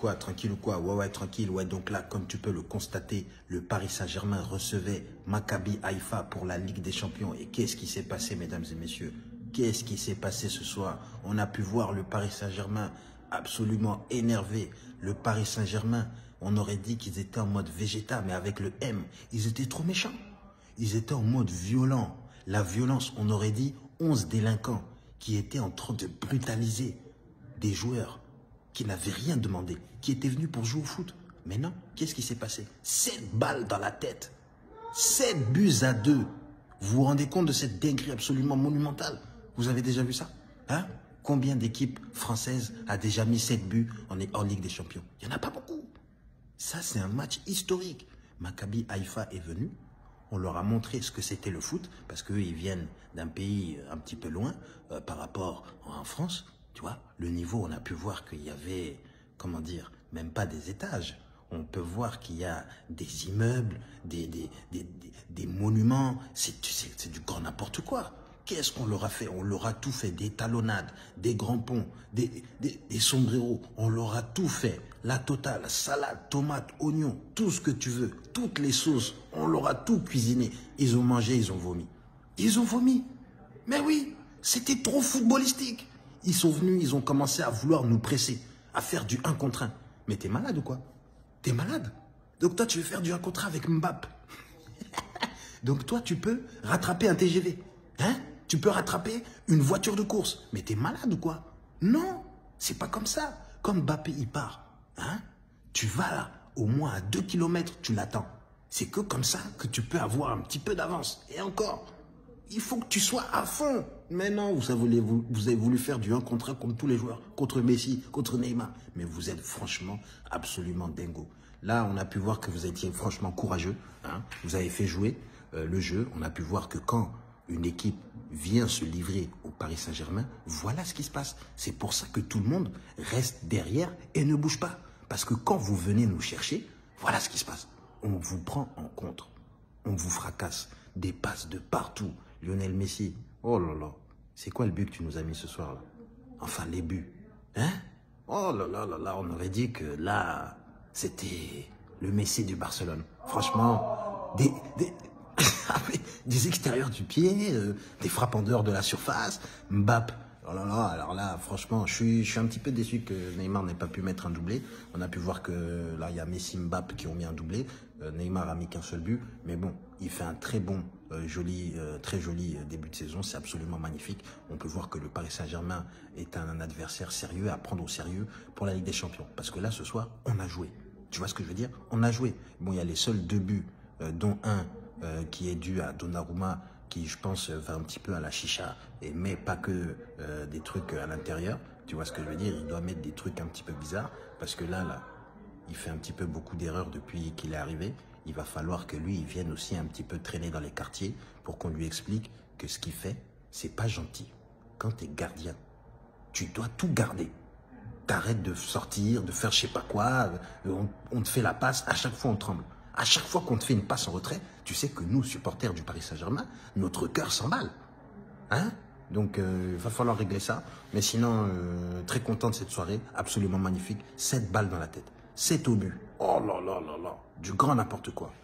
Quoi, tranquille ou quoi? Ouais, ouais, tranquille. Ouais, donc là, comme tu peux le constater, le Paris Saint-Germain recevait Maccabi Haïfa pour la Ligue des Champions. Et qu'est-ce qui s'est passé, mesdames et messieurs? Qu'est-ce qui s'est passé ce soir? On a pu voir le Paris Saint-Germain absolument énervé. Le Paris Saint-Germain, on aurait dit qu'ils étaient en mode Vegeta, mais avec le M. Ils étaient trop méchants. Ils étaient en mode violent. La violence, on aurait dit 11 délinquants qui étaient en train de brutaliser des joueurs qui n'avaient rien demandé, qui étaient venus pour jouer au foot. Mais non, qu'est-ce qui s'est passé? 7 balles dans la tête. 7 buts à 2. Vous vous rendez compte de cette dinguerie absolument monumentale? Vous avez déjà vu ça? Hein? Combien d'équipes françaises a déjà mis 7 buts en Ligue des Champions? Il n'y en a pas beaucoup. Ça, c'est un match historique. Maccabi Haïfa est venu. On leur a montré ce que c'était le foot, parce qu'eux, ils viennent d'un pays un petit peu loin par rapport en France. Tu vois, le niveau, on a pu voir qu'il y avait, comment dire, même pas des étages. On peut voir qu'il y a des immeubles, des monuments. C'est du grand n'importe quoi. Qu'est-ce qu'on leur a fait? On leur a tout fait. Des talonnades, des grands ponts, des sombreros. On leur a tout fait. La totale, salade, tomate, oignon, tout ce que tu veux. Toutes les sauces. On leur a tout cuisiné. Ils ont mangé, ils ont vomi. Ils ont vomi. Mais oui, c'était trop footballistique. Ils sont venus, ils ont commencé à vouloir nous presser, à faire du 1 contre 1. Mais t'es malade ou quoi? T'es malade? Donc toi, tu veux faire du 1 contre 1 avec Mbappé. Donc toi, tu peux rattraper un TGV. Hein? Tu peux rattraper une voiture de course. Mais t'es malade ou quoi? Non, c'est pas comme ça. Comme Mbappé, il part. Hein? Tu vas là, au moins à 2 km, tu l'attends. C'est que comme ça que tu peux avoir un petit peu d'avance. Et encore, il faut que tu sois à fond. Mais non, vous avez voulu faire du 1 contre 1 contre tous les joueurs. Contre Messi, contre Neymar. Mais vous êtes franchement absolument dingo. Là, on a pu voir que vous étiez franchement courageux. Hein? Vous avez fait jouer le jeu. On a pu voir que quand une équipe vient se livrer au Paris Saint-Germain, voilà ce qui se passe. C'est pour ça que tout le monde reste derrière et ne bouge pas. Parce que quand vous venez nous chercher, voilà ce qui se passe. On vous prend en compte. On vous fracasse. Des passes de partout. Lionel Messi, oh là là, c'est quoi le but que tu nous as mis ce soir là? Enfin les buts, hein? Oh là là là là, on aurait dit que là, c'était le Messi du Barcelone. Franchement, des extérieurs du pied, des frappes en dehors de la surface, Mbappé. Oh là là, alors là, franchement, je suis un petit peu déçu que Neymar n'ait pas pu mettre un doublé. On a pu voir que là, il y a Messi, Mbappé qui ont mis un doublé. Neymar a mis qu'un seul but. Mais bon, il fait un très bon, très joli début de saison. C'est absolument magnifique. On peut voir que le Paris Saint-Germain est un adversaire sérieux à prendre au sérieux pour la Ligue des Champions. Parce que là, ce soir, on a joué. Tu vois ce que je veux dire? On a joué. Bon, il y a les seuls 2 buts, dont un qui est dû à Donnarumma, qui, je pense, va un petit peu à la chicha, mais pas que des trucs à l'intérieur. Tu vois ce que je veux dire? Il doit mettre des trucs un petit peu bizarres, parce que là, il fait un petit peu beaucoup d'erreurs depuis qu'il est arrivé. Il va falloir que lui, il vienne aussi un petit peu traîner dans les quartiers pour qu'on lui explique que ce qu'il fait, c'est pas gentil. Quand tu es gardien, tu dois tout garder. T'arrêtes de sortir, de faire je sais pas quoi, on te fait la passe, à chaque fois on tremble. À chaque fois qu'on te fait une passe en retrait, tu sais que nous, supporters du Paris Saint-Germain, notre cœur s'emballe. Hein? Donc, il va falloir régler ça. Mais sinon, très content de cette soirée, absolument magnifique. 7 balles dans la tête, 7 au but. Oh là là là là, du grand n'importe quoi.